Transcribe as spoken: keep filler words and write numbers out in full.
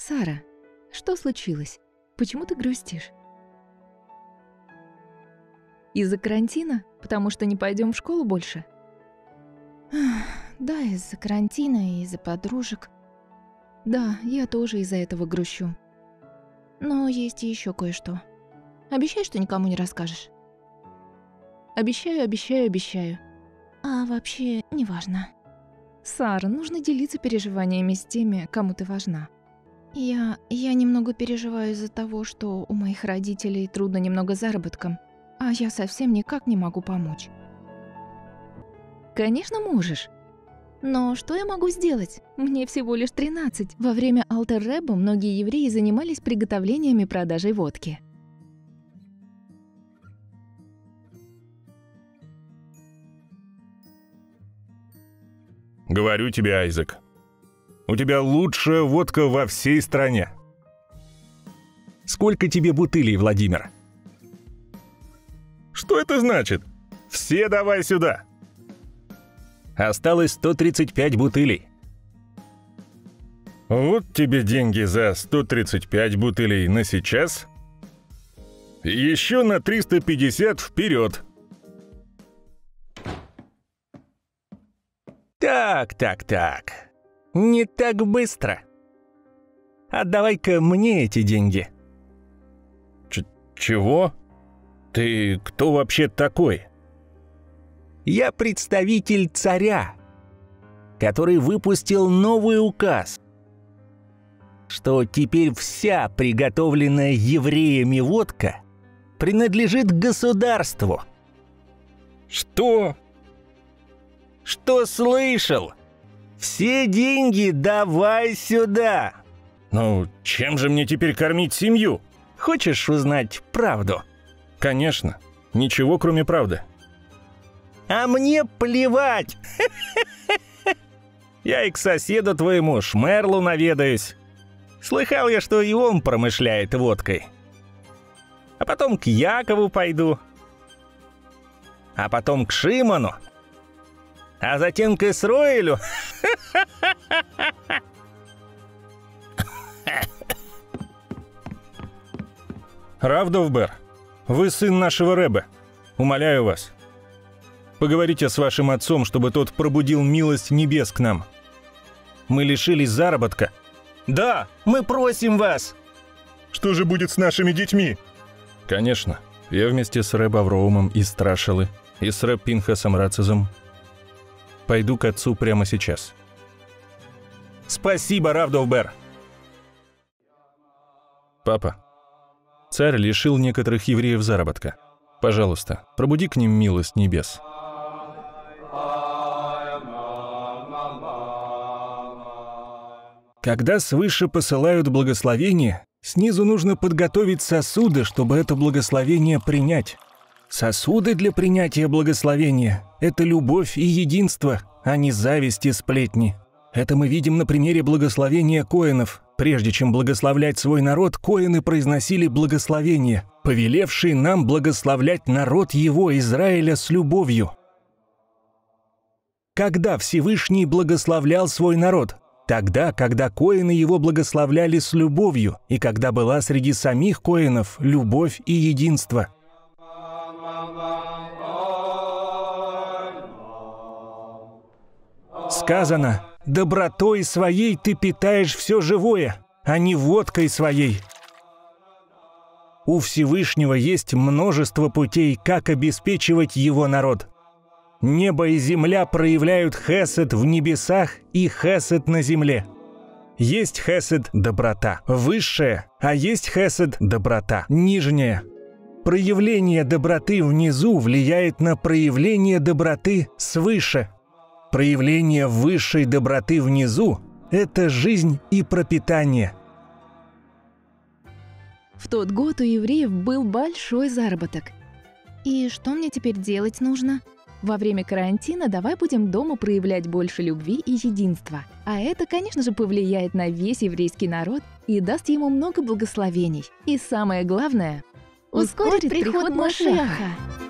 Сара, что случилось? Почему ты грустишь? Из-за карантина? Потому что не пойдем в школу больше? Да, из-за карантина и из-за подружек. Да, я тоже из-за этого грущу. Но есть и еще кое-что. Обещай, что никому не расскажешь. Обещаю, обещаю, обещаю. А вообще, неважно. Сара, нужно делиться переживаниями с теми, кому ты важна. Я... я немного переживаю из-за того, что у моих родителей трудно немного с заработком, а я совсем никак не могу помочь. Конечно, можешь. Но что я могу сделать? Мне всего лишь тринадцать. Во время Алтер-Рэба многие евреи занимались приготовлениями и продажей водки. Говорю тебе, Айзек, у тебя лучшая водка во всей стране. Сколько тебе бутылей, Владимир? Что это значит? Все давай сюда. Осталось сто тридцать пять бутылей. Вот тебе деньги за сто тридцать пять бутылей на сейчас. Еще на триста пятьдесят вперед. Так, так, так. Не так быстро. Отдавай-ка мне эти деньги. Ч- чего? Ты кто вообще такой? Я представитель царя, который выпустил новый указ, что теперь вся приготовленная евреями водка принадлежит государству. Что? Что слышал? Все деньги давай сюда. Ну, чем же мне теперь кормить семью? Хочешь узнать правду? Конечно. Ничего, кроме правды. А мне плевать. Я и к соседу твоему Шмерлу наведаюсь. Слыхал я, что и он промышляет водкой. А потом к Якову пойду. А потом к Шимону. А затем к Исроилю. Рав Довбер, вы сын нашего Ребе. Умоляю вас. Поговорите с вашим отцом, чтобы тот пробудил милость небес к нам. Мы лишились заработка. Да, мы просим вас. Что же будет с нашими детьми? Конечно. Я вместе с Рэб Авроумом из Страшелы и с Рэб Пинхасом Рацизом пойду к отцу прямо сейчас. Спасибо, Рав Довбер. Папа, царь лишил некоторых евреев заработка. Пожалуйста, пробуди к ним милость небес. Когда свыше посылают благословение, снизу нужно подготовить сосуды, чтобы это благословение принять. Сосуды для принятия благословения – это любовь и единство, а не зависть и сплетни. Это мы видим на примере благословения коэнов. Прежде чем благословлять свой народ, коэны произносили благословение, повелевшие нам благословлять народ его, Израиля, с любовью. Когда Всевышний благословлял свой народ? Тогда, когда коэны его благословляли с любовью, и когда была среди самих коэнов любовь и единство. Сказано: добротой своей ты питаешь все живое, а не водкой своей. У Всевышнего есть множество путей, как обеспечивать его народ. Небо и земля проявляют хесед в небесах и хесед на земле. Есть хесед – доброта, высшая, а есть хесед – доброта, нижняя. Проявление доброты внизу влияет на проявление доброты свыше. Проявление высшей доброты внизу – это жизнь и пропитание. В тот год у евреев был большой заработок. И что мне теперь делать нужно? Во время карантина давай будем дома проявлять больше любви и единства. А это, конечно же, повлияет на весь еврейский народ и даст ему много благословений. И самое главное – ускорит приход Машиаха.